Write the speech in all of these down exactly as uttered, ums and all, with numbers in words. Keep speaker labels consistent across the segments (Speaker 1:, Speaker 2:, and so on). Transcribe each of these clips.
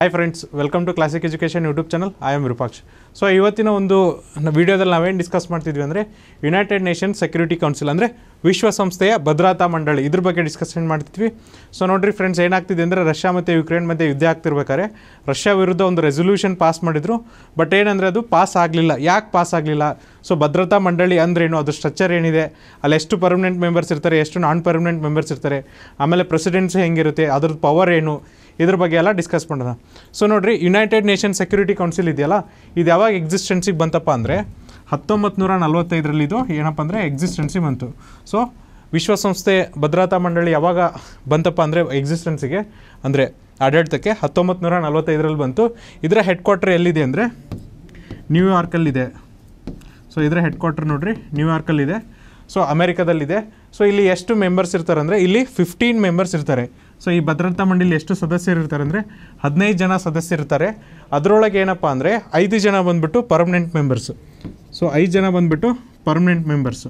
Speaker 1: Hi friends, welcome to classic education YouTube channel. I am Virupaksh. So ಇವತ್ತಿನ ಒಂದು ವಿಡಿಯೋದಲ್ಲಿ ನಾವೇನು ಡಿಸ್ಕಸ್ ಮಾಡ್ತಿದ್ವಿ ಅಂದರೆ ಯುನೈಟೆಡ್ ನೇಷನ್ಸ್ ಸೆಕ್ಯೂರಿಟಿ ಕೌನ್ಸಿಲ್ ಅಂದರೆ ವಿಶ್ವಸಂಸ್ಥೆಯ ಭದ್ರತಾ ಮಂಡಳಿ, ಇದ್ರ ಬಗ್ಗೆ ಡಿಸ್ಕಷನ್ ಮಾಡ್ತಿದ್ವಿ. ಸೊ ನೋಡಿರಿ ಫ್ರೆಂಡ್ಸ್, ಏನಾಗ್ತಿದೆ ಅಂದರೆ ರಷ್ಯಾ ಮತ್ತು ಯುಕ್ರೇನ್ ಮಧ್ಯೆ ಯುದ್ಧ ಆಗ್ತಿರ್ಬೇಕಾದ್ರೆ ರಷ್ಯಾ ವಿರುದ್ಧ ಒಂದು ರೆಸೊಲ್ಯೂಷನ್ ಪಾಸ್ ಮಾಡಿದರು. ಬಟ್ ಏನಂದರೆ ಅದು ಪಾಸ್ ಆಗಲಿಲ್ಲ. ಯಾಕೆ ಪಾಸ್ ಆಗಲಿಲ್ಲ? ಸೊ ಭದ್ರತಾ ಮಂಡಳಿ ಅಂದ್ರೇನು, ಅದು ಸ್ಟ್ರಕ್ಚರ್ ಏನಿದೆ, ಅಲ್ಲಿ ಎಷ್ಟು ಪರ್ಮನೆಂಟ್ ಮೆಂಬರ್ಸ್ ಇರ್ತಾರೆ, ಎಷ್ಟು ನಾನ್ ಪರ್ಮನೆಂಟ್ ಮೆಂಬರ್ಸ್ ಇರ್ತಾರೆ, ಆಮೇಲೆ ಪ್ರೆಸಿಡೆನ್ಸಿ ಹೆಂಗಿರುತ್ತೆ, ಅದ್ರದ್ದು ಪವರ್ ಏನು, ಇದ್ರ ಬಗ್ಗೆ ಎಲ್ಲ ಡಿಸ್ಕಸ್ ಮಾಡೋಣ. ಸೊ ನೋಡಿರಿ, ಯುನೈಟೆಡ್ ನೇಷನ್ ಸೆಕ್ಯೂರಿಟಿ ಕೌನ್ಸಿಲ್ ಇದೆಯಲ್ಲ, ಇದು ಯಾವಾಗ ಎಕ್ಸಿಸ್ಟೆನ್ಸಿಗೆ ಬಂತಪ್ಪ ಅಂದರೆ ಹತ್ತೊಂಬತ್ತು ನೂರ ನಲ್ವತ್ತೈದರಲ್ಲಿ ಇದು ಏನಪ್ಪ ಅಂದರೆ ಎಕ್ಸಿಸ್ಟೆನ್ಸಿ ಬಂತು. ಸೊ ವಿಶ್ವಸಂಸ್ಥೆ ಭದ್ರತಾ ಮಂಡಳಿ ಯಾವಾಗ ಬಂತಪ್ಪ ಅಂದರೆ ಎಕ್ಸಿಸ್ಟೆನ್ಸಿಗೆ ಅಂದರೆ ಆಡಳಿತಕ್ಕೆ ಹತ್ತೊಂಬತ್ತು ನೂರ ನಲ್ವತ್ತೈದರಲ್ಲಿ ಬಂತು. ಇದರ ಹೆಡ್ ಕ್ವಾರ್ಟರ್ ಎಲ್ಲಿದೆ ಅಂದರೆ ನ್ಯೂಯಾರ್ಕಲ್ಲಿದೆ. ಸೊ ಇದರ ಹೆಡ್ ಕ್ವಾರ್ಟರ್ ನೋಡಿರಿ ನ್ಯೂಯಾರ್ಕಲ್ಲಿದೆ. ಸೊ ಅಮೆರಿಕದಲ್ಲಿದೆ. ಸೊ ಇಲ್ಲಿ ಎಷ್ಟು ಮೆಂಬರ್ಸ್ ಇರ್ತಾರೆ ಅಂದರೆ ಇಲ್ಲಿ ಫಿಫ್ಟೀನ್ ಮೆಂಬರ್ಸ್ ಇರ್ತಾರೆ. ಸೊ ಈ ಭದ್ರತಾ ಮಂಡಳಿ ಎಷ್ಟು ಸದಸ್ಯರು ಇರ್ತಾರೆ ಅಂದರೆ ಹದಿನೈದು ಜನ ಸದಸ್ಯರಿರ್ತಾರೆ. ಅದರೊಳಗೆ ಏನಪ್ಪ ಅಂದರೆ ಐದು ಜನ ಬಂದುಬಿಟ್ಟು ಪರ್ಮನೆಂಟ್ ಮೆಂಬರ್ಸು. ಸೊ ಐದು ಜನ ಬಂದುಬಿಟ್ಟು ಪರ್ಮನೆಂಟ್ ಮೆಂಬರ್ಸು.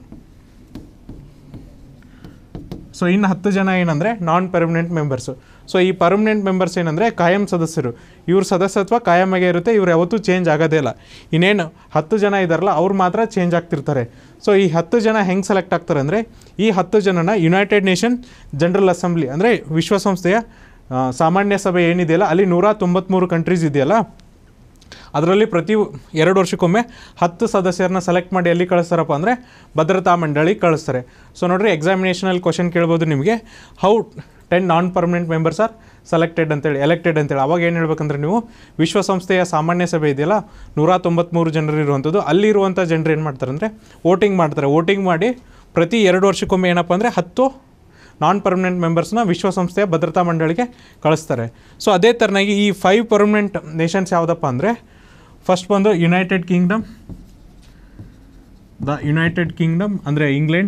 Speaker 1: ಸೊ ಇನ್ನು ಹತ್ತು ಜನ ಏನಂದರೆ ನಾನ್ ಪರ್ಮನೆಂಟ್ ಮೆಂಬರ್ಸು. ಸೊ ಈ ಪರ್ಮನೆಂಟ್ ಮೆಂಬರ್ಸ್ ಏನಂದರೆ ಕಾಯಂ ಸದಸ್ಯರು. ಇವ್ರ ಸದಸ್ಯತ್ವ ಕಾಯಮಾಗೇ ಇರುತ್ತೆ, ಇವ್ರು ಯಾವತ್ತೂ ಚೇಂಜ್ ಆಗೋದೇ ಇಲ್ಲ. ಇನ್ನೇನು ಹತ್ತು ಜನ ಇದ್ದಾರಲ್ಲ ಅವ್ರು ಮಾತ್ರ ಚೇಂಜ್ ಆಗ್ತಿರ್ತಾರೆ. ಸೊ ಈ ಹತ್ತು ಜನ ಹೆಂಗೆ ಸೆಲೆಕ್ಟ್ ಆಗ್ತಾರೆ ಅಂದರೆ ಈ ಹತ್ತು ಜನನ ಯುನೈಟೆಡ್ ನೇಷನ್ ಜನರಲ್ ಅಸೆಂಬ್ಲಿ ಅಂದರೆ ವಿಶ್ವಸಂಸ್ಥೆಯ ಸಾಮಾನ್ಯ ಸಭೆ ಏನಿದೆಯಲ್ಲ, ಅಲ್ಲಿ ನೂರ ತೊಂಬತ್ತ್ಮೂರು ಕಂಟ್ರೀಸ್ ಇದೆಯಲ್ಲ, ಅದರಲ್ಲಿ ಪ್ರತಿ ಎರಡು ವರ್ಷಕ್ಕೊಮ್ಮೆ ಹತ್ತು ಸದಸ್ಯರನ್ನ ಸೆಲೆಕ್ಟ್ ಮಾಡಿ ಎಲ್ಲಿ ಕಳಿಸ್ತಾರಪ್ಪ ಅಂದರೆ ಭದ್ರತಾ ಮಂಡಳಿ ಕಳಿಸ್ತಾರೆ. ಸೊ ನೋಡಿರಿ, ಎಕ್ಸಾಮಿನೇಷನಲ್ಲಿ ಕ್ವಶನ್ ಕೇಳ್ಬೋದು ನಿಮಗೆ, how ten non permanent members are selected ಅಂತೇಳಿ ಎಲೆಕ್ಟೆಡ್ ಅಂತೇಳಿ. ಅವಾಗ ಏನು ಹೇಳ್ಬೇಕಂದ್ರೆ ನೀವು ವಿಶ್ವಸಂಸ್ಥೆಯ ಸಾಮಾನ್ಯ ಸಭೆ ಇದೆಯಲ್ಲ, ನೂರ ತೊಂಬತ್ತ್ಮೂರು ಜನರು ಇರುವಂಥದ್ದು, ಅಲ್ಲಿರುವಂಥ ಜನರು ಏನು ಮಾಡ್ತಾರೆ ಅಂದರೆ ವೋಟಿಂಗ್ ಮಾಡ್ತಾರೆ. ವೋಟಿಂಗ್ ಮಾಡಿ ಪ್ರತಿ ಎರಡು ವರ್ಷಕ್ಕೊಮ್ಮೆ ಏನಪ್ಪ ಅಂದರೆ ಹತ್ತು ನಾನ್ ಪರ್ಮನೆಂಟ್ ಮೆಂಬರ್ಸ್ನ ವಿಶ್ವಸಂಸ್ಥೆಯ ಭದ್ರತಾ ಮಂಡಳಿಗೆ ಕಳಿಸ್ತಾರೆ. ಸೊ ಅದೇ ಥರನಾಗಿ ಈ ಫೈವ್ ಪರ್ಮನೆಂಟ್ ನೇಷನ್ಸ್ ಯಾವುದಪ್ಪ ಅಂದರೆ ಫಸ್ಟ್ ಬಂದು United Kingdom, the United Kingdom ಅಂದರೆ ಇಂಗ್ಲೆಂಡ್,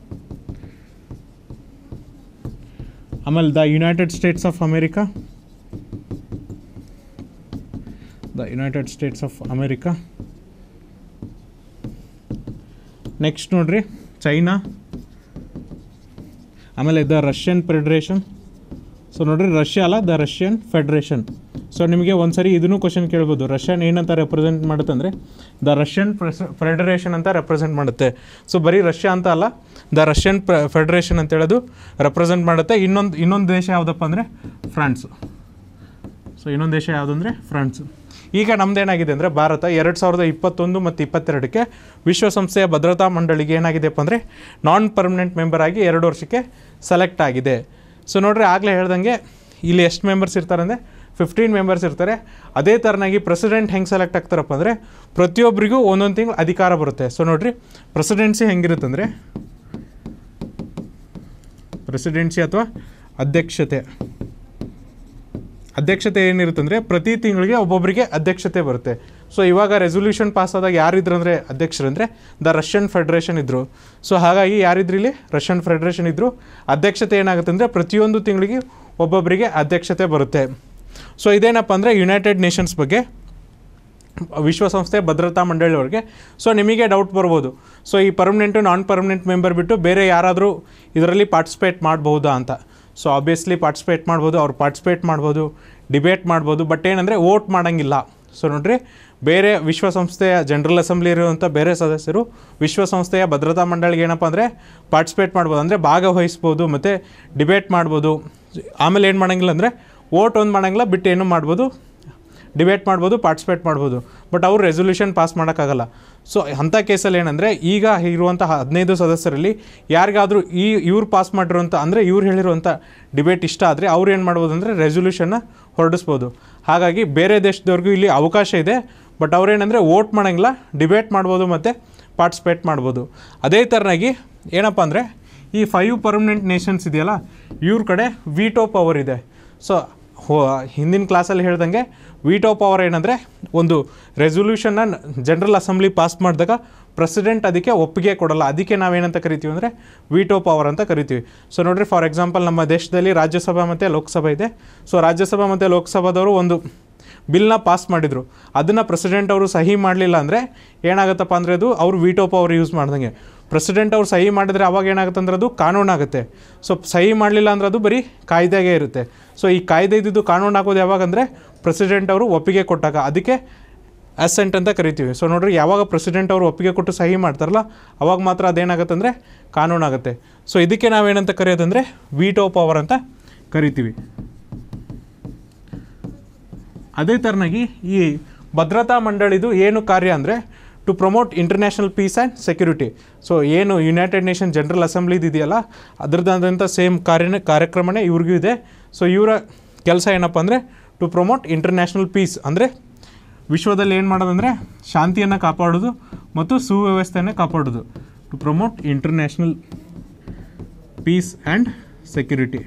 Speaker 1: ಆಮೇಲೆ the United States of America, the United States of America. Next ನೋಡ್ರಿ ಚೈನಾ, ಆಮೇಲೆ ದ ರಷ್ಯನ್ ಫೆಡರೇಷನ್. ಸೊ ನೋಡಿರಿ, ರಷ್ಯಾ ಅಲ್ಲ, ದ ರಷ್ಯನ್ ಫೆಡರೇಷನ್. ಸೊ ನಿಮಗೆ ಒಂದು ಸರಿ ಇದನ್ನು ಕ್ವಶನ್ ಕೇಳ್ಬೋದು, ರಷ್ಯನ್ ಏನಂತ ರೆಪ್ರೆಸೆಂಟ್ ಮಾಡುತ್ತೆ ಅಂದರೆ ದ ರಷ್ಯನ್ ಫೆಡರೇಷನ್ ಅಂತ ರೆಪ್ರೆಸೆಂಟ್ ಮಾಡುತ್ತೆ. ಸೊ ಬರೀ ರಷ್ಯಾ ಅಂತ ಅಲ್ಲ, ದ ರಷ್ಯನ್ ಫೆಡರೇಷನ್ ಅಂತ ಹೇಳೋದು ರೆಪ್ರೆಸೆಂಟ್ ಮಾಡುತ್ತೆ. ಇನ್ನೊಂದು ಇನ್ನೊಂದು ದೇಶ ಯಾವುದಪ್ಪ ಅಂದರೆ ಫ್ರಾನ್ಸು. ಸೊ ಇನ್ನೊಂದು ದೇಶ ಯಾವುದಂದರೆ ಫ್ರಾನ್ಸು. ಈಗ ನಮ್ಮದೇನಾಗಿದೆ ಅಂದರೆ ಭಾರತ ಎರಡು ಸಾವಿರದ ಇಪ್ಪತ್ತೊಂದು ಮತ್ತು ಇಪ್ಪತ್ತೆರಡಕ್ಕೆ ವಿಶ್ವಸಂಸ್ಥೆಯ ಭದ್ರತಾ ಮಂಡಳಿಗೆ ಏನಾಗಿದೆಪ್ಪ ಅಂದರೆ ನಾನ್ ಪರ್ಮನೆಂಟ್ ಮೆಂಬರ್ ಆಗಿ ಎರಡು ವರ್ಷಕ್ಕೆ ಸೆಲೆಕ್ಟ್ ಆಗಿದೆ. ಸೊ ನೋಡಿರಿ, ಆಗಲೇ ಹೇಳ್ದಂಗೆ ಇಲ್ಲಿ ಎಷ್ಟು ಮೆಂಬರ್ಸ್ ಇರ್ತಾರೆ ಅಂದರೆ ಫಿಫ್ಟೀನ್ ಮೆಂಬರ್ಸ್ ಇರ್ತಾರೆ. ಅದೇ ಥರನಾಗಿ ಪ್ರೆಸಿಡೆಂಟ್ ಹೆಂಗೆ ಸೆಲೆಕ್ಟ್ ಆಗ್ತಾರಪ್ಪ ಅಂದರೆ ಪ್ರತಿಯೊಬ್ಬರಿಗೂ ಒಂದೊಂದು ತಿಂಗಳು ಅಧಿಕಾರ ಬರುತ್ತೆ. ಸೊ ನೋಡಿರಿ, ಪ್ರೆಸಿಡೆನ್ಸಿ ಹೆಂಗಿರುತ್ತಂದರೆ ಪ್ರೆಸಿಡೆನ್ಸಿ ಅಥವಾ ಅಧ್ಯಕ್ಷತೆ ಅಧ್ಯಕ್ಷತೆ ಏನಿರುತ್ತಂದರೆ ಪ್ರತಿ ತಿಂಗಳಿಗೆ ಒಬ್ಬೊಬ್ಬರಿಗೆ ಅಧ್ಯಕ್ಷತೆ ಬರುತ್ತೆ. ಸೊ ಇವಾಗ ರೆಸೊಲ್ಯೂಷನ್ ಪಾಸ್ ಆದಾಗ ಯಾರಿದ್ರು ಅಂದರೆ ಅಧ್ಯಕ್ಷರಂದರೆ ದ ರಷ್ಯನ್ ಫೆಡರೇಷನ್ ಇದ್ದರು. ಸೊ ಹಾಗಾಗಿ ಯಾರಿದ್ರು ಇಲ್ಲಿ ರಷ್ಯನ್ ಫೆಡರೇಷನ್ ಇದ್ದರು. ಅಧ್ಯಕ್ಷತೆ ಏನಾಗುತ್ತೆ ಅಂದರೆ ಪ್ರತಿಯೊಂದು ತಿಂಗಳಿಗೆ ಒಬ್ಬೊಬ್ಬರಿಗೆ ಅಧ್ಯಕ್ಷತೆ ಬರುತ್ತೆ. ಸೊ ಇದೇನಪ್ಪ ಅಂದರೆ ಯುನೈಟೆಡ್ ನೇಷನ್ಸ್ ಬಗ್ಗೆ, ವಿಶ್ವಸಂಸ್ಥೆ ಭದ್ರತಾ ಮಂಡಳಿಯವ್ರಿಗೆ. ಸೊ ನಿಮಗೆ ಡೌಟ್ ಬರ್ಬೋದು, ಸೊ ಈ ಪರ್ಮನೆಂಟು ನಾನ್ ಪರ್ಮನೆಂಟ್ ಮೆಂಬರ್ ಬಿಟ್ಟು ಬೇರೆ ಯಾರಾದರೂ ಇದರಲ್ಲಿ ಪಾರ್ಟಿಸಿಪೇಟ್ ಮಾಡ್ಬೋದಾ ಅಂತ. ಸೊ ಆಬ್ವಿಯಸ್ಲಿ ಪಾರ್ಟಿಸಿಪೇಟ್ ಮಾಡ್ಬೋದು, ಅವ್ರು ಪಾರ್ಟಿಸಿಪೇಟ್ ಮಾಡ್ಬೋದು, ಡಿಬೇಟ್ ಮಾಡ್ಬೋದು, ಬಟ್ ಏನಂದರೆ ವೋಟ್ ಮಾಡೋಂಗಿಲ್ಲ. ಸೊ ನೋಡಿರಿ, ಬೇರೆ ವಿಶ್ವಸಂಸ್ಥೆಯ ಜನರಲ್ ಅಸೆಂಬ್ಲಿ ಇರುವಂಥ ಬೇರೆ ಸದಸ್ಯರು ವಿಶ್ವಸಂಸ್ಥೆಯ ಭದ್ರತಾ ಮಂಡಳಿಗೆ ಏನಪ್ಪ ಅಂದರೆ ಪಾರ್ಟಿಸಿಪೇಟ್ ಮಾಡ್ಬೋದು, ಅಂದರೆ ಭಾಗವಹಿಸ್ಬೋದು ಮತ್ತು ಡಿಬೇಟ್ ಮಾಡ್ಬೋದು. ಆಮೇಲೆ ಏನು ಮಾಡೋಂಗಿಲ್ಲ ಅಂದರೆ ವೋಟ್ ಒಂದು ಮಾಡೋಂಗಿಲ್ಲ, ಬಿಟ್ಟು ಏನು ಮಾಡ್ಬೋದು, ಡಿಬೇಟ್ ಮಾಡ್ಬೋದು, ಪಾರ್ಟಿಸಿಪೇಟ್ ಮಾಡ್ಬೋದು, ಬಟ್ ಅವರು ರೆಸೊಲ್ಯೂಷನ್ ಪಾಸ್ ಮಾಡೋಕ್ಕಾಗಲ್ಲ. ಸೊ ಅಂಥ ಕೇಸಲ್ಲಿ ಏನಂದರೆ ಈಗ ಇರುವಂಥ ಹದಿನೈದು ಸದಸ್ಯರಲ್ಲಿ ಯಾರಿಗಾದರೂ ಈ ಇವ್ರು ಪಾಸ್ ಮಾಡಿರುವಂಥ ಅಂದರೆ ಇವ್ರು ಹೇಳಿರುವಂಥ ಡಿಬೇಟ್ ಇಷ್ಟ ಆದರೆ ಅವ್ರು ಏನು ಮಾಡ್ಬೋದು ಅಂದರೆ ರೆಸೊಲ್ಯೂಷನ್ನ ಹೊರಡಿಸ್ಬೋದು. ಹಾಗಾಗಿ ಬೇರೆ ದೇಶದವ್ರಿಗೂ ಇಲ್ಲಿ ಅವಕಾಶ ಇದೆ, ಬಟ್ ಅವ್ರೇನಂದರೆ ವೋಟ್ ಮಾಡೋಂಗಿಲ್ಲ, ಡಿಬೇಟ್ ಮಾಡ್ಬೋದು ಮತ್ತು ಪಾರ್ಟಿಸಿಪೇಟ್ ಮಾಡ್ಬೋದು. ಅದೇ ಥರನಾಗಿ ಏನಪ್ಪ ಅಂದರೆ ಈ ಫೈವ್ ಪರ್ಮನೆಂಟ್ ನೇಷನ್ಸ್ ಇದೆಯಲ್ಲ, ಇವ್ರ ಕಡೆ ವೀಟೋ ಪವರ್ ಇದೆ. ಸೊ ಹೋ ಹಿಂದಿನ ಕ್ಲಾಸಲ್ಲಿ ಹೇಳ್ದಂಗೆ ವೀಟೋ ಪವರ್ ಏನಂದರೆ ಒಂದು ರೆಸೊಲ್ಯೂಷನ್ನ ಜನರಲ್ ಅಸೆಂಬ್ಲಿ ಪಾಸ್ ಮಾಡಿದಾಗ ಪ್ರೆಸಿಡೆಂಟ್ ಅದಕ್ಕೆ ಒಪ್ಪಿಗೆ ಕೊಡಲ್ಲ. ಅದಕ್ಕೆ ನಾವೇನಂತ ಕರಿತೀವಿ ಅಂದರೆ ವೀಟೋ ಪವರ್ ಅಂತ ಕರಿತೀವಿ. ಸೊ ನೋಡಿರಿ, ಫಾರ್ ಎಕ್ಸಾಂಪಲ್ ನಮ್ಮ ದೇಶದಲ್ಲಿ ರಾಜ್ಯಸಭಾ ಮತ್ತು ಲೋಕಸಭಾ ಇದೆ. ಸೊ ರಾಜ್ಯಸಭಾ ಮತ್ತು ಲೋಕಸಭಾದವರು ಒಂದು ಬಿಲ್ನ ಪಾಸ್ ಮಾಡಿದರು, ಅದನ್ನು ಪ್ರೆಸಿಡೆಂಟ್ ಅವರು ಸಹಿ ಮಾಡಲಿಲ್ಲ ಅಂದರೆ ಏನಾಗುತ್ತಪ್ಪ ಅಂದರೆ ಅದು ಅವರು ವೀಟೋ ಪವರ್ ಯೂಸ್ ಮಾಡ್ದಂಗೆ. ಪ್ರೆಸಿಡೆಂಟ್ ಅವ್ರು ಸಹಿ ಮಾಡಿದರೆ ಅವಾಗ ಏನಾಗುತ್ತೆ ಅಂದರೆ ಅದು ಕಾನೂನಾಗುತ್ತೆ. ಸೊ ಸಹಿ ಮಾಡಲಿಲ್ಲ ಅಂದ್ರೆ ಅದು ಬರೀ ಕಾಯ್ದೆಗೆ ಇರುತ್ತೆ. ಸೊ ಈ ಕಾಯ್ದೆ ಇದ್ದಿದ್ದು ಕಾನೂನು ಆಗೋದು ಯಾವಾಗ ಅಂದರೆ ಪ್ರೆಸಿಡೆಂಟ್ ಅವರು ಒಪ್ಪಿಗೆ ಕೊಟ್ಟಾಗ ಅದಕ್ಕೆ ಅಸೆಂಟ್ ಅಂತ ಕರಿತೀವಿ. ಸೊ ನೋಡಿರಿ, ಯಾವಾಗ ಪ್ರೆಸಿಡೆಂಟ್ ಅವರು ಒಪ್ಪಿಗೆ ಕೊಟ್ಟು ಸಹಿ ಮಾಡ್ತಾರಲ್ಲ ಅವಾಗ ಮಾತ್ರ ಅದೇನಾಗುತ್ತೆ ಅಂದರೆ ಕಾನೂನಾಗುತ್ತೆ. ಸೊ ಇದಕ್ಕೆ ನಾವೇನಂತ ಕರೆಯೋದಂದರೆ ವೀಟೋ ಪವರ್ ಅಂತ ಕರಿತೀವಿ. ಅದೇ ಥರನಾಗಿ ಈ ಭದ್ರತಾ ಮಂಡಳಿದು ಏನು ಕಾರ್ಯ ಅಂದರೆ to promote international peace and security. So ಏನು ಯುನೈಟೆಡ್ ನೇಷನ್ ಜನರಲ್ ಅಸೆಂಬ್ಲಿದು ಇದೆಯಲ್ಲ ಅದರದ್ದಾದಂಥ ಸೇಮ್ ಕಾರ್ಯನೇ ಕಾರ್ಯಕ್ರಮನೇ ಇವ್ರಿಗೂ ಇದೆ. ಸೊ ಇವರ ಕೆಲಸ ಏನಪ್ಪ ಅಂದರೆ ಟು ಪ್ರಮೋಟ್ ಇಂಟರ್ನ್ಯಾಷನಲ್ ಪೀಸ್ ಅಂದರೆ ವಿಶ್ವದಲ್ಲಿ ಏನು ಮಾಡೋದಂದರೆ ಶಾಂತಿಯನ್ನು ಕಾಪಾಡೋದು ಮತ್ತು ಸುವ್ಯವಸ್ಥೆಯನ್ನು ಕಾಪಾಡೋದು. To promote international peace and security.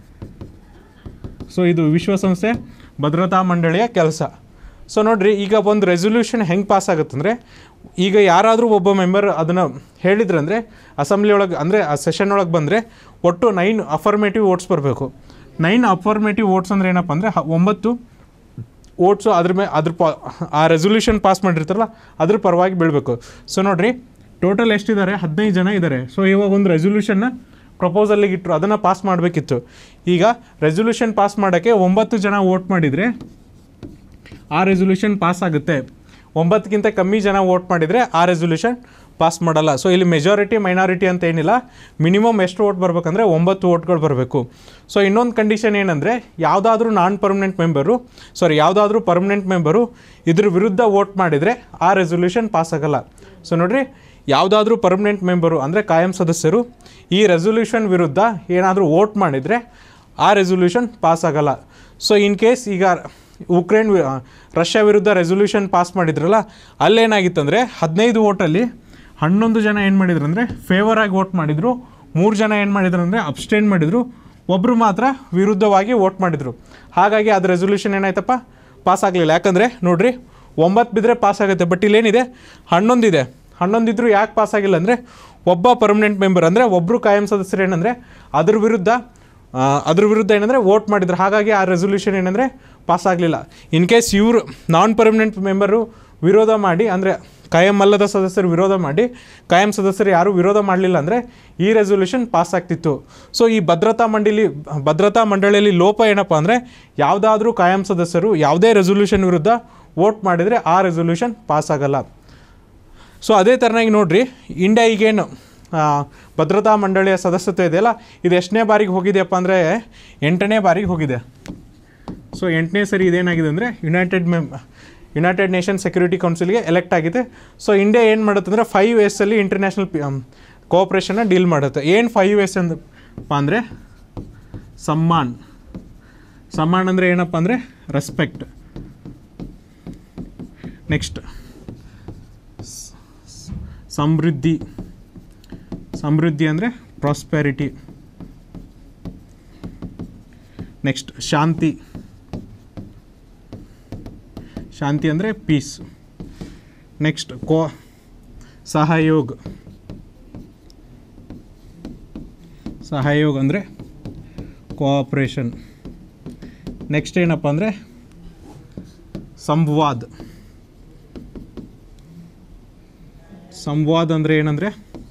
Speaker 1: So ಇದು ವಿಶ್ವಸಂಸ್ಥೆ ಭದ್ರತಾ ಮಂಡಳಿಯ ಕೆಲಸ. ಸೊ ನೋಡಿರಿ, ಈಗ ಒಂದು ರೆಸೊಲ್ಯೂಷನ್ ಹೆಂಗೆ ಪಾಸ್ ಆಗುತ್ತಂದರೆ, ಈಗ ಯಾರಾದರೂ ಒಬ್ಬ ಮೆಂಬರ್ ಅದನ್ನು ಹೇಳಿದ್ರಂದರೆ ಅಸೆಂಬ್ಲಿ ಒಳಗೆ ಅಂದರೆ ಆ ಸೆಷನ್ ಒಳಗೆ ಬಂದರೆ ಒಟ್ಟು ನೈನ್ ಅಫರ್ಮೇಟಿವ್ ವೋಟ್ಸ್ ಬರಬೇಕು. ನೈನ್ ಅಫರ್ಮೇಟಿವ್ ವೋಟ್ಸ್ ಅಂದರೆ ಏನಪ್ಪ ಅಂದರೆ ಒಂಬತ್ತು ವೋಟ್ಸು ಅದ್ರ ಮೇ ಅದ್ರ ಪ ಆ ರೆಸೊಲ್ಯೂಷನ್ ಪಾಸ್ ಮಾಡಿರ್ತಾರಲ್ಲ ಅದ್ರ ಪರವಾಗಿ ಬೀಳಬೇಕು. ಸೊ ನೋಡಿರಿ, ಟೋಟಲ್ ಎಷ್ಟಿದ್ದಾರೆ? ಹದಿನೈದು ಜನ ಇದ್ದಾರೆ. ಸೊ ಇವಾಗ ಒಂದು ರೆಸೊಲ್ಯೂಷನ್ನ ಪ್ರಪೋಸಲ್ಲಿಗೆ ಇಟ್ಟರು, ಅದನ್ನು ಪಾಸ್ ಮಾಡಬೇಕಿತ್ತು. ಈಗ ರೆಸೊಲ್ಯೂಷನ್ ಪಾಸ್ ಮಾಡೋಕ್ಕೆ ಒಂಬತ್ತು ಜನ ವೋಟ್ ಮಾಡಿದರೆ ಆ ರೆಸೊಲ್ಯೂಷನ್ ಪಾಸ್ ಆಗುತ್ತೆ. ಒಂಬತ್ತಕ್ಕಿಂತ ಕಮ್ಮಿ ಜನ ವೋಟ್ ಮಾಡಿದರೆ ಆ ರೆಸೊಲ್ಯೂಷನ್ ಪಾಸ್ ಮಾಡಲ್ಲ. ಸೊ ಇಲ್ಲಿ ಮೆಜಾರಿಟಿ ಮೈನಾರಿಟಿ ಅಂತ ಏನಿಲ್ಲ, ಮಿನಿಮಮ್ ಎಷ್ಟು ವೋಟ್ ಬರಬೇಕಂದ್ರೆ ಒಂಬತ್ತು ವೋಟ್ಗಳು ಬರಬೇಕು. ಸೊ ಇನ್ನೊಂದು ಕಂಡೀಷನ್ ಏನಂದರೆ, ಯಾವುದಾದ್ರೂ ನಾನ್ ಪರ್ಮನೆಂಟ್ ಮೆಂಬರು ಸಾರಿ ಯಾವುದಾದ್ರೂ ಪರ್ಮನೆಂಟ್ ಮೆಂಬರು ಇದ್ರ ವಿರುದ್ಧ ವೋಟ್ ಮಾಡಿದರೆ ಆ ರೆಸೊಲ್ಯೂಷನ್ ಪಾಸ್ ಆಗಲ್ಲ. ಸೊ ನೋಡಿರಿ, ಯಾವುದಾದ್ರೂ ಪರ್ಮನೆಂಟ್ ಮೆಂಬರು ಅಂದರೆ ಕಾಯಂ ಸದಸ್ಯರು ಈ ರೆಸೊಲ್ಯೂಷನ್ ವಿರುದ್ಧ ಏನಾದರೂ ವೋಟ್ ಮಾಡಿದರೆ ಆ ರೆಸೊಲ್ಯೂಷನ್ ಪಾಸ್ ಆಗಲ್ಲ. ಸೊ ಇನ್ ಕೇಸ್ ಈಗ ಉಕ್ರೇನ್ ರಷ್ಯಾ ವಿರುದ್ಧ ರೆಸೊಲ್ಯೂಷನ್ ಪಾಸ್ ಮಾಡಿದ್ರಲ್ಲ, ಅಲ್ಲೇನಾಗಿತ್ತಂದರೆ ಹದಿನೈದು ವೋಟಲ್ಲಿ ಹನ್ನೊಂದು ಜನ ಏನು ಮಾಡಿದ್ರು ಅಂದರೆ ಫೇವರಾಗಿ ವೋಟ್ ಮಾಡಿದರು, ಮೂರು ಜನ ಏನು ಮಾಡಿದ್ರು ಅಂದರೆ ಅಬ್ಸ್ಟೇನ್ ಮಾಡಿದರು, ಒಬ್ಬರು ಮಾತ್ರ ವಿರುದ್ಧವಾಗಿ ವೋಟ್ ಮಾಡಿದರು. ಹಾಗಾಗಿ ಅದು ರೆಸೊಲ್ಯೂಷನ್ ಏನಾಯ್ತಪ್ಪ ಪಾಸ್ ಆಗಲಿಲ್ಲ. ಯಾಕಂದರೆ ನೋಡಿರಿ, ಒಂಬತ್ತು ಬಿದ್ದರೆ ಪಾಸ್ ಆಗುತ್ತೆ, ಬಟ್ ಇಲ್ಲೇನಿದೆ ಹನ್ನೊಂದಿದೆ. ಹನ್ನೊಂದಿದ್ರು ಯಾಕೆ ಪಾಸ್ ಆಗಿಲ್ಲ ಅಂದರೆ ಒಬ್ಬ ಪರ್ಮನೆಂಟ್ ಮೆಂಬರ್ ಅಂದರೆ ಒಬ್ಬರು ಕಾಯಂ ಸದಸ್ಯರು ಏನಂದರೆ ಅದ್ರ ವಿರುದ್ಧ ಅದ್ರ ವಿರುದ್ಧ ಏನಂದರೆ ವೋಟ್ ಮಾಡಿದ್ರು. ಹಾಗಾಗಿ ಆ ರೆಸೊಲ್ಯೂಷನ್ ಏನಂದರೆ ಪಾಸ್ ಆಗಲಿಲ್ಲ. ಇನ್ ಕೇಸ್ ಇವರು ನಾನ್ ಪರ್ಮನೆಂಟ್ ಮೆಂಬರು ವಿರೋಧ ಮಾಡಿ ಅಂದರೆ ಕಾಯಂ ಅಲ್ಲದ ಸದಸ್ಯರು ವಿರೋಧ ಮಾಡಿ ಕಾಯಂ ಸದಸ್ಯರು ಯಾರೂ ವಿರೋಧ ಮಾಡಲಿಲ್ಲ ಅಂದರೆ ಈ ರೆಸೊಲ್ಯೂಷನ್ ಪಾಸ್ ಆಗ್ತಿತ್ತು. ಸೊ ಈ ಭದ್ರತಾ ಮಂಡಳಿ ಭದ್ರತಾ ಮಂಡಳಿಯಲ್ಲಿ ಲೋಪ ಏನಪ್ಪ ಅಂದರೆ ಯಾವುದಾದ್ರೂ ಕಾಯಂ ಸದಸ್ಯರು ಯಾವುದೇ ರೆಸೊಲ್ಯೂಷನ್ ವಿರುದ್ಧ ವೋಟ್ ಮಾಡಿದರೆ ಆ ರೆಸೊಲ್ಯೂಷನ್ ಪಾಸ್ ಆಗಲ್ಲ. ಸೊ ಅದೇ ಥರನಾಗಿ ನೋಡಿರಿ, ಇಂಡಿಯಾ ಈಗೇನು ಭದ್ರತಾ ಮಂಡಳಿಯ ಸದಸ್ಯತ್ವ ಇದೆಯಲ್ಲ, ಇದು ಎಷ್ಟನೇ ಬಾರಿಗೆ ಹೋಗಿದೆಯಪ್ಪ ಅಂದರೆ ಎಂಟನೇ ಬಾರಿಗೆ ಹೋಗಿದೆ. ಸೊ ಎಂಟನೇ ಸರಿ ಇದೇನಾಗಿದೆ ಅಂದರೆ ಯುನೈಟೆಡ್ ಮೆಂ ಯುನೈಟೆಡ್ ನೇಷನ್ ಸೆಕ್ಯೂರಿಟಿ ಕೌನ್ಸಿಲ್ಗೆ ಎಲೆಕ್ಟ್ ಆಗಿದೆ. ಸೊ ಇಂಡಿಯಾ ಏನು ಮಾಡುತ್ತೆ ಅಂದರೆ ಫೈವ್ ಎಸ್ಸಲ್ಲಿ ಇಂಟರ್ನ್ಯಾಷನಲ್ ಪಿ ಕೋಆಪ್ರೇಷನ್ನ ಡೀಲ್ ಮಾಡುತ್ತೆ. ಏನು ಫೈವ್ ಎಸ್ ಅಂದಪ್ಪ ಅಂದರೆ ಸಮ್ಮಾನ್. ಸಮ್ಮಾನ್ ಅಂದರೆ ಏನಪ್ಪ ಅಂದರೆ ರೆಸ್ಪೆಕ್ಟ್. ನೆಕ್ಸ್ಟ್ ಸಮೃದ್ಧಿ. ಸಮೃದ್ಧಿ ಅಂದರೆ ಪ್ರಾಸ್ಪೆರಿಟಿ. ನೆಕ್ಸ್ಟ್ ಶಾಂತಿ. ಶಾಂತಿ ಅಂದರೆ ಪೀಸ್. ನೆಕ್ಸ್ಟ್ ಕೋ ಸಹಯೋಗ. ಸಹಯೋಗ ಅಂದರೆ ಕೋಆಪ್ರೇಷನ್. ನೆಕ್ಸ್ಟ್ ಏನಪ್ಪ ಅಂದರೆ ಸಂವಾದ. ಸಂವಾದ ಅಂದರೆ ಏನಂದರೆ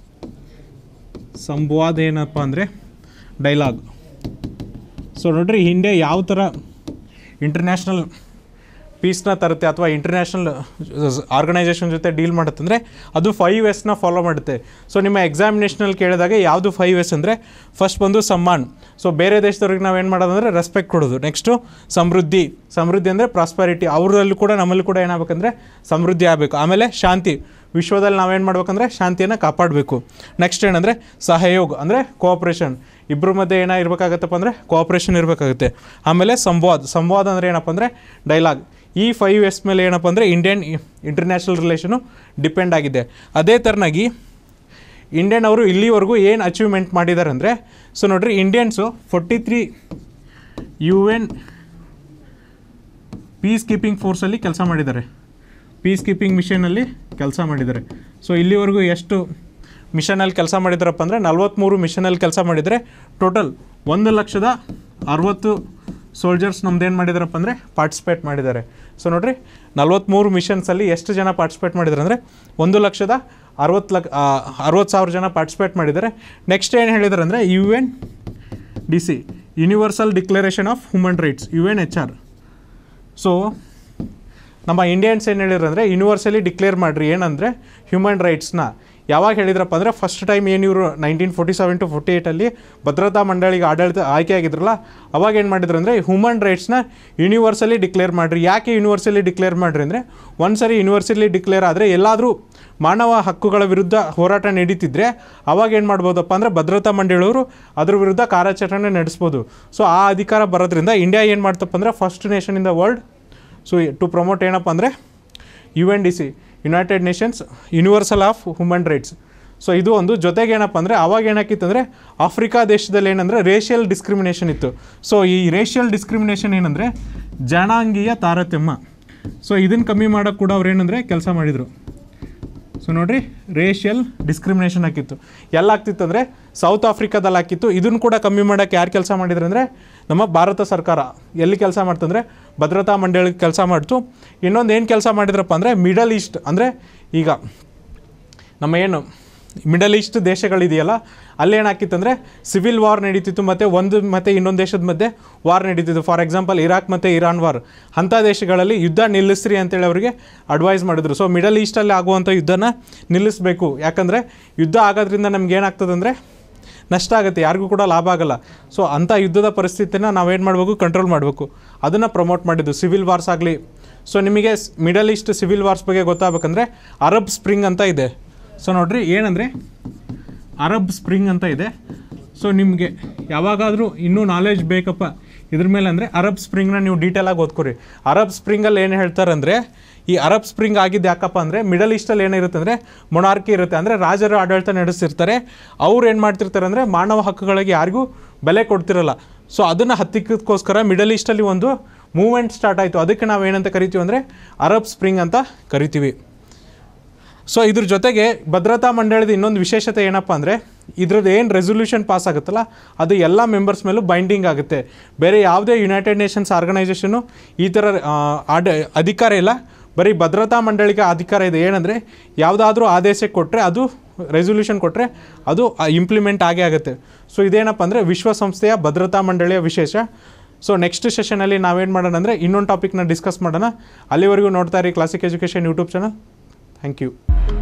Speaker 1: ಸಂವಾದ ಏನಪ್ಪ ಅಂದರೆ ಡೈಲಾಗ್. ಸೊ ನೋಡ್ರಿ, ಹಿಂದೆ ಯಾವ ಥರ ಇಂಟರ್ನ್ಯಾಷನಲ್ ಪೀಸ್ನ ತರುತ್ತೆ ಅಥವಾ ಇಂಟರ್ನ್ಯಾಷನಲ್ ಆರ್ಗನೈಸೇಷನ್ ಜೊತೆ ಡೀಲ್ ಮಾಡುತ್ತಂದರೆ ಅದು ಫೈವ್ ಎಸ್ನ ಫಾಲೋ ಮಾಡುತ್ತೆ. ಸೊ ನಿಮ್ಮ ಎಕ್ಸಾಮಿನೇಷನಲ್ಲಿ ಕೇಳಿದಾಗ ಯಾವುದು ಫೈವ್ ಎಸ್ ಅಂದರೆ ಫಸ್ಟ್ ಬಂದು ಸಮ್ಮಾನ್. ಸೊ ಬೇರೆ ದೇಶದವ್ರಿಗೆ ನಾವೇನು ಮಾಡೋದಂದರೆ ರೆಸ್ಪೆಕ್ಟ್ ಕೊಡೋದು. ನೆಕ್ಸ್ಟು ಸಮೃದ್ಧಿ. ಸಮೃದ್ಧಿ ಅಂದರೆ ಪ್ರಾಸ್ಪರಿಟಿ. ಅವರಲ್ಲೂ ಕೂಡ ನಮ್ಮಲ್ಲಿ ಕೂಡ ಏನಾಗಬೇಕಂದ್ರೆ ಸಮೃದ್ಧಿ ಆಗಬೇಕು. ಆಮೇಲೆ ಶಾಂತಿ. ವಿಶ್ವದಲ್ಲಿ ನಾವೇನು ಮಾಡ್ಬೇಕಂದ್ರೆ ಶಾಂತಿಯನ್ನು ಕಾಪಾಡಬೇಕು. ನೆಕ್ಸ್ಟ್ ಏನಂದರೆ ಸಹಯೋಗ ಅಂದರೆ ಕೋಆಪ್ರೇಷನ್. ಇಬ್ಬರ ಮಧ್ಯೆ ಏನಾಗಿರ್ಬೇಕಾಗತ್ತಪ್ಪ ಅಂದರೆ ಕೋಆಪ್ರೇಷನ್ ಇರಬೇಕಾಗುತ್ತೆ. ಆಮೇಲೆ ಸಂವಾದ. ಸಂವಾದ ಅಂದರೆ ಏನಪ್ಪ ಅಂದರೆ ಡೈಲಾಗ್. ಈ ಫೈವ್ ಎಸ್ ಮೇಲೆ ಏನಪ್ಪ ಅಂದರೆ ಇಂಡಿಯನ್ ಇಂಟರ್ನ್ಯಾಷನಲ್ ರಿಲೇಷನು ಡಿಪೆಂಡ್ ಆಗಿದೆ. ಅದೇ ಥರನಾಗಿ ಇಂಡಿಯನ್ ಅವರು ಇಲ್ಲಿವರೆಗೂ ಏನು ಅಚೀವ್ಮೆಂಟ್ ಮಾಡಿದ್ದಾರೆ ಅಂದರೆ, ಸೊ ನೋಡಿರಿ, Indians forty three U N peace keeping ಫೋರ್ಸಲ್ಲಿ ಕೆಲಸ ಮಾಡಿದ್ದಾರೆ. ಪೀಸ್ ಕೀಪಿಂಗ್ ಮಿಷನಲ್ಲಿ ಕೆಲಸ ಮಾಡಿದ್ದಾರೆ. ಸೊ ಇಲ್ಲಿವರೆಗೂ ಎಷ್ಟು ಮಿಷನಲ್ಲಿ ಕೆಲಸ ಮಾಡಿದಾರಪ್ಪ ಅಂದರೆ ನಲ್ವತ್ತ್ಮೂರು ಮಿಷನಲ್ಲಿ ಕೆಲಸ ಮಾಡಿದರೆ ಟೋಟಲ್ ಒಂದು ಲಕ್ಷದ ಅರವತ್ತು ಸೋಲ್ಜರ್ಸ್ ನಮ್ದೇನು ಮಾಡಿದಾರಪ್ಪ ಅಂದರೆ ಪಾರ್ಟಿಸಿಪೇಟ್ ಮಾಡಿದ್ದಾರೆ. ಸೊ ನೋಡಿರಿ, ನಲ್ವತ್ತ್ಮೂರು ಮಿಷನ್ಸಲ್ಲಿ ಎಷ್ಟು ಜನ ಪಾರ್ಟಿಸಿಪೇಟ್ ಮಾಡಿದ್ದಾರೆ ಅಂದರೆ ಒಂದು ಲಕ್ಷದ ಅರವತ್ತು ಲಕ್ಷ ಅರವತ್ತು ಸಾವಿರ ಜನ ಪಾರ್ಟಿಸಿಪೇಟ್ ಮಾಡಿದ್ದಾರೆ. ನೆಕ್ಸ್ಟ್ ಏನು ಹೇಳಿದ್ದಾರೆ ಅಂದರೆ U N D C universal declaration of human rights, U N H R so ನಮ್ಮ ಇಂಡಿಯನ್ಸ್ ಏನು ಹೇಳಿದ್ರು ಅಂದರೆ ಯೂನಿವರ್ಸಲಿ ಡಿಕ್ಲೇರ್ ಮಾಡಿರಿ ಏನಂದರೆ ಹ್ಯೂಮನ್ ರೈಟ್ಸ್ನ ಯಾವಾಗ ಹೇಳಿದ್ರಪ್ಪ ಅಂದರೆ ಫಸ್ಟ್ ಟೈಮ್ ಏನು ಇವರು nineteen forty seven to forty ಏಯ್ಟಲ್ಲಿ ಭದ್ರತಾ ಮಂಡಳಿಗೆ ಆಡಳಿತ ಆಯ್ಕೆ ಆಗಿದ್ರಲ್ಲ ಅವಾಗ ಏನು ಮಾಡಿದ್ರು ಅಂದರೆ ಹ್ಯೂಮನ್ ರೈಟ್ಸ್ನ ಯೂನಿವರ್ಸಲಿ ಡಿಕ್ಲೇರ್ ಮಾಡಿರಿ. ಯಾಕೆ ಯೂನಿವರ್ಸಲಿ ಡಿಕ್ಲೇರ್ ಮಾಡಿರಿ ಅಂದರೆ ಒಂದು ಸರಿ ಯೂನಿವರ್ಸಲಿ ಡಿಕ್ಲೇರ್ ಆದರೆ ಎಲ್ಲಾದರೂ ಮಾನವ ಹಕ್ಕುಗಳ ವಿರುದ್ಧ ಹೋರಾಟ ನಡೀತಿದ್ರೆ ಅವಾಗ ಏನು ಮಾಡ್ಬೋದಪ್ಪ ಅಂದರೆ ಭದ್ರತಾ ಮಂಡಳಿಯವರು ಅದ್ರ ವಿರುದ್ಧ ಕಾರ್ಯಾಚರಣೆ ನಡೆಸ್ಬೋದು. ಸೊ ಆ ಅಧಿಕಾರ ಬರೋದ್ರಿಂದ ಇಂಡಿಯಾ ಏನು ಮಾಡ್ತಪ್ಪ ಅಂದರೆ first nation in the world so to promote ಏನಪ್ಪ ಅಂದರೆ U N D C United Nations universal of human rights. So ಇದು ಒಂದು ಜೊತೆಗೆ ಏನಪ್ಪ ಅಂದರೆ ಅವಾಗ ಏನಾಕಿತ್ತು ಅಂದರೆ ಆಫ್ರಿಕಾ ದೇಶದಲ್ಲಿ ಏನಂದರೆ ರೇಷಿಯಲ್ ಡಿಸ್ಕ್ರಿಮಿನೇಷನ್ ಇತ್ತು. ಸೊ ಈ ರೇಷಿಯಲ್ ಡಿಸ್ಕ್ರಿಮಿನೇಷನ್ ಏನಂದರೆ ಜನಾಂಗೀಯ ತಾರತಮ್ಯ. ಸೊ ಇದನ್ನು ಕಮ್ಮಿ ಮಾಡೋಕ್ಕೆ ಕೂಡ ಅವ್ರು ಏನಂದರೆ ಕೆಲಸ ಮಾಡಿದರು. ಸೊ ನೋಡಿರಿ ರೇಷಿಯಲ್ ಡಿಸ್ಕ್ರಿಮಿನೇಷನ್ ಹಾಕಿತ್ತು. ಎಲ್ಲ ಆಗ್ತಿತ್ತು ಅಂದರೆ ಸೌತ್ ಆಫ್ರಿಕಾದಲ್ಲಿ ಹಾಕಿತ್ತು. ಇದನ್ನು ಕೂಡ ಕಮ್ಮಿ ಮಾಡೋಕ್ಕೆ ಯಾರು ಕೆಲಸ ಮಾಡಿದ್ರು ಅಂದರೆ ನಮ್ಮ ಭಾರತ ಸರ್ಕಾರ ಎಲ್ಲಿ ಕೆಲಸ ಮಾಡ್ತಂದರೆ ಭದ್ರತಾ ಮಂಡಳಿಗೆ ಕೆಲಸ ಮಾಡ್ತು. ಇನ್ನೊಂದು ಏನು ಕೆಲಸ ಮಾಡಿದ್ರಪ್ಪ ಅಂದರೆ ಮಿಡಲ್ ಈಸ್ಟ್ ಅಂದರೆ ಈಗ ನಮ್ಮ ಏನು ಮಿಡಲ್ ಈಸ್ಟ್ ದೇಶಗಳಿದೆಯಲ್ಲ ಅಲ್ಲೇನಾಕಿತ್ತಂದರೆ ಸಿವಿಲ್ ವಾರ್ ನಡೀತಿತ್ತು ಮತ್ತು ಒಂದು ಮತ್ತು ಇನ್ನೊಂದು ದೇಶದ ಮಧ್ಯೆ ವಾರ್ ನಡೀತಿತ್ತು. ಫಾರ್ ಎಕ್ಸಾಂಪಲ್ ಇರಾಕ್ ಮತ್ತು ಇರಾನ್ ವಾರ್, ಅಂಥ ದೇಶಗಳಲ್ಲಿ ಯುದ್ಧ ನಿಲ್ಲಿಸ್ರಿ ಅಂತೇಳಿ ಅವರಿಗೆ ಅಡ್ವೈಸ್ ಮಾಡಿದ್ರು. ಸೊ ಮಿಡಲ್ ಈಸ್ಟಲ್ಲಿ ಆಗುವಂಥ ಯುದ್ಧನ ನಿಲ್ಲಿಸಬೇಕು, ಯಾಕಂದರೆ ಯುದ್ಧ ಆಗೋದ್ರಿಂದ ನಮ್ಗೆ ಏನಾಗ್ತದೆ ಅಂದರೆ ನಷ್ಟ ಆಗುತ್ತೆ, ಯಾರಿಗೂ ಕೂಡ ಲಾಭ ಆಗೋಲ್ಲ. ಸೊ ಅಂಥ ಯುದ್ಧದ ಪರಿಸ್ಥಿತಿನ ನಾವೇನು ಮಾಡಬೇಕು, ಕಂಟ್ರೋಲ್ ಮಾಡಬೇಕು. ಅದನ್ನು ಪ್ರಮೋಟ್ ಮಾಡಿದ್ದು ಸಿವಿಲ್ ವಾರ್ಸ್ ಆಗಲಿ. ಸೊ ನಿಮಗೆ ಮಿಡಲ್ ಈಸ್ಟ್ ಸಿವಿಲ್ ವಾರ್ಸ್ ಬಗ್ಗೆ ಗೊತ್ತಾಗಬೇಕಂದ್ರೆ ಅರಬ್ ಸ್ಪ್ರಿಂಗ್ ಅಂತ ಇದೆ. ಸೊ ನೋಡಿರಿ ಏನಂದರೆ ಅರಬ್ ಸ್ಪ್ರಿಂಗ್ ಅಂತ ಇದೆ. ಸೊ ನಿಮಗೆ ಯಾವಾಗಾದರೂ ಇನ್ನೂ ನಾಲೆಜ್ ಬೇಕಪ್ಪ ಇದ್ರ ಮೇಲೆ ಅಂದರೆ ಅರಬ್ ಸ್ಪ್ರಿಂಗ್ನ ನೀವು ಡೀಟೇಲಾಗಿ ಓದ್ಕೊರಿ. ಅರಬ್ ಸ್ಪ್ರಿಂಗಲ್ಲಿ ಏನು ಹೇಳ್ತಾರೆ ಅಂದರೆ ಈ ಅರಬ್ ಸ್ಪ್ರಿಂಗ್ ಆಗಿದ್ದು ಯಾಕಪ್ಪ ಅಂದರೆ ಮಿಡಲ್ ಈಸ್ಟಲ್ಲಿ ಏನಿರುತ್ತೆ ಅಂದರೆ ಮೊನಾರ್ಕಿ ಇರುತ್ತೆ, ಅಂದರೆ ರಾಜರು ಆಡಳಿತ ನಡೆಸ್ತಿರ್ತಾರೆ. ಅವ್ರು ಏನು ಮಾಡ್ತಿರ್ತಾರೆ ಅಂದರೆ ಮಾನವ ಹಕ್ಕುಗಳಿಗೆ ಯಾರಿಗೂ ಬೆಲೆ ಕೊಡ್ತಿರಲ್ಲ. ಸೊ ಅದನ್ನು ಹತ್ತಿಕ್ಕೋಸ್ಕರ ಮಿಡಲ್ ಈಸ್ಟಲ್ಲಿ ಒಂದು ಮೂವ್ಮೆಂಟ್ ಸ್ಟಾರ್ಟ್ ಆಯಿತು. ಅದಕ್ಕೆ ನಾವು ಏನಂತ ಕರಿತೀವಿ ಅಂದರೆ ಅರಬ್ ಸ್ಪ್ರಿಂಗ್ ಅಂತ ಕರಿತೀವಿ. ಸೊ ಇದ್ರ ಜೊತೆಗೆ ಭದ್ರತಾ ಮಂಡಳಿದ ಇನ್ನೊಂದು ವಿಶೇಷತೆ ಏನಪ್ಪ ಅಂದರೆ ಇದ್ರದ್ದು ಏನು ರೆಸೊಲ್ಯೂಷನ್ ಪಾಸ್ ಆಗುತ್ತಲ್ಲ ಅದು ಎಲ್ಲ ಮೆಂಬರ್ಸ್ ಮೇಲೂ ಬೈಂಡಿಂಗ್ ಆಗುತ್ತೆ. ಬೇರೆ ಯಾವುದೇ ಯುನೈಟೆಡ್ ನೇಷನ್ಸ್ ಆರ್ಗನೈಸೇಷನ್ನು ಈ ಥರ ಆಡ ಅಧಿಕಾರ ಇಲ್ಲ, ಬರೀ ಭದ್ರತಾ ಮಂಡಳಿಗೆ ಅಧಿಕಾರ ಇದೆ. ಏನಂದರೆ ಯಾವುದಾದ್ರೂ ಆದೇಶಕ್ಕೆ ಕೊಟ್ಟರೆ ಅದು ರೆಸೊಲ್ಯೂಷನ್ ಕೊಟ್ಟರೆ ಅದು ಇಂಪ್ಲಿಮೆಂಟ್ ಆಗೇ ಆಗುತ್ತೆ. ಸೊ ಇದೇನಪ್ಪ ಅಂದರೆ ವಿಶ್ವಸಂಸ್ಥೆಯ ಭದ್ರತಾ ಮಂಡಳಿಯ ವಿಶೇಷ. ಸೊ ನೆಕ್ಸ್ಟ್ ಸೆಷನಲ್ಲಿ ನಾವೇನು ಮಾಡೋಣ ಅಂದರೆ ಇನ್ನೊಂದು ಟಾಪಿಕ್ನ ಡಿಸ್ಕಸ್ ಮಾಡೋಣ. ಅಲ್ಲಿವರೆಗೂ ನೋಡ್ತಾ ಇರಿ classic education YouTube channel. Thank you.